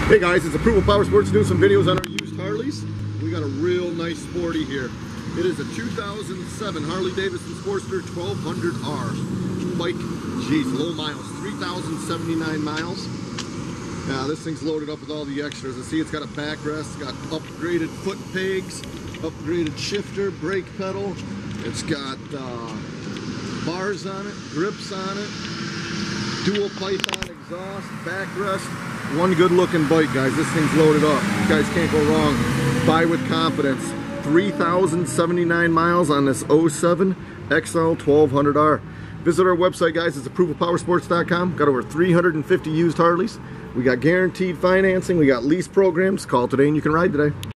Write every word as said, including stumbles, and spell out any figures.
Hey guys, it's Approval Power Sports doing some videos on our used Harleys. We got a real nice sporty here. It is a two thousand seven Harley Davidson Sportster twelve hundred R. Bike, geez, low miles, three thousand seventy-nine miles. Now this thing's loaded up with all the extras. I see it's got a backrest, it's got upgraded foot pegs, upgraded shifter, brake pedal. It's got uh, bars on it, grips on it, dual python exhaust, backrest. One good looking bike, guys. This thing's loaded up. You guys can't go wrong. Buy with confidence. three thousand seventy-nine miles on this oh seven X L twelve hundred R. Visit our website, guys. It's approval power sports dot com. Got over three hundred fifty used Harleys. We got guaranteed financing. We got lease programs. Call today and you can ride today.